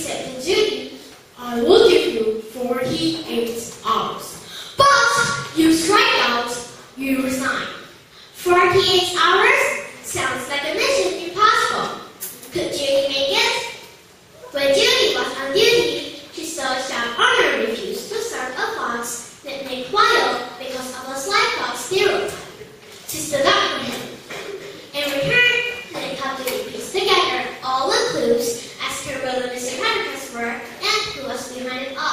said to Judy, "I will give you 48 hours. But you strike out, you resign." 48 hours? Sounds like a mission impossible. Could Judy make it? When Judy was on duty, she saw Chef Arnold refuse to serve a fox that made wild because of a sly fox stereotype. She stood up for him. In return, they helped Judy piece together all the clues as to where Mr. Copernicus were and who was behind it all.